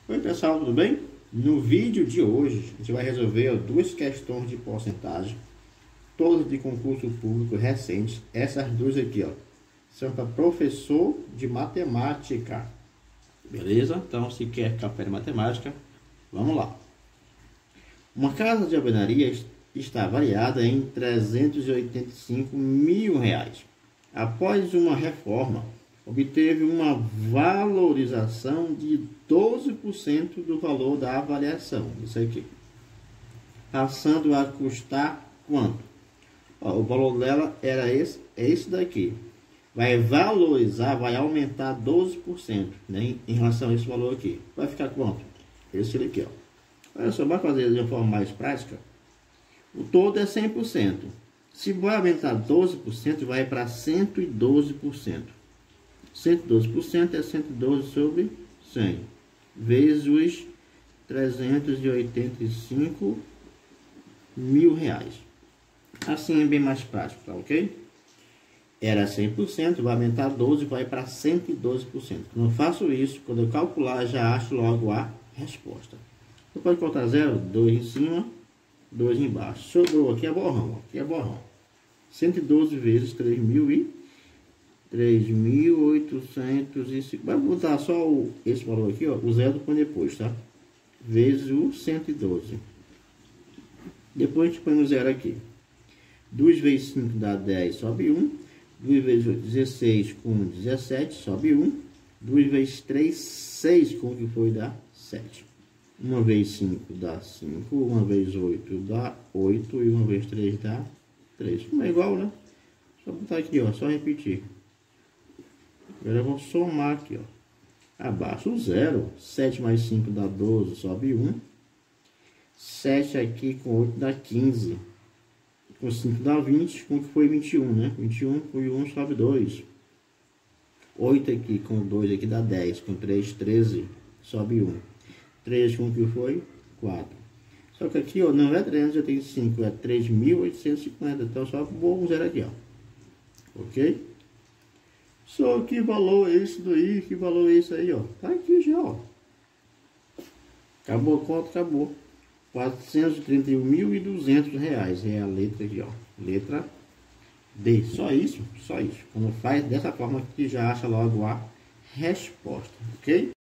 Oi pessoal, tudo bem? No vídeo de hoje a gente vai resolver duas questões de porcentagem, todas de concurso público recente. Essas duas aqui são para professor de matemática, beleza? Então se quer café de matemática, vamos lá. Uma casa de alvenaria está avaliada em R$385 mil. Após uma reforma, obteve uma valorização de 12% do valor da avaliação. Isso aqui. Passando a custar quanto? O valor dela era esse daqui. Vai valorizar, vai aumentar 12%, né, em relação a esse valor aqui. Vai ficar quanto? Esse aqui, Olha só, vai fazer de uma forma mais prática. O todo é 100%. Se vai aumentar 12%, vai para 112%. 112% é 112 sobre 100, vezes os R$385 mil. Assim é bem mais prático, tá ok? Era 100%, vai aumentar 12%, vai para 112%. Quando eu faço isso, quando eu calcular, já acho logo a resposta. Você pode contar 0, 2 em cima, 2 embaixo. Sobrou, aqui é borrão, 112 vezes 3.805. Vai botar só esse valor aqui, o zero põe depois, tá? Vezes o 112. Depois a gente põe o zero aqui. 2 vezes 5 dá 10, sobe 1. 2 vezes 8, 16, com 17, sobe 1. 2 vezes 3, 6, com o que foi, dá 7. 1 vezes 5 dá 5. 1 vezes 8 dá 8. E 1 vezes 3 dá 3. Como é igual, né? Só botar aqui, só repetir. Agora eu vou somar aqui, abaixo o zero. 7 mais 5 dá 12, sobe 1. 7 aqui com 8 dá 15. Com 5 dá 20, com que foi 21, né? 21 com 1 sobe 2. 8 aqui com 2 aqui dá 10. Com 3, 13, sobe 1. 3 com que foi 4. Só que aqui, não é 385, é 3.850. Então só vou um zero aqui, ok? Só que valor é esse daí, que valor é esse aí, Tá aqui já, Acabou a conta, acabou. R$431.200 é a letra aqui, Letra D. Só isso, só isso. Quando faz dessa forma aqui, já acha logo a resposta, ok?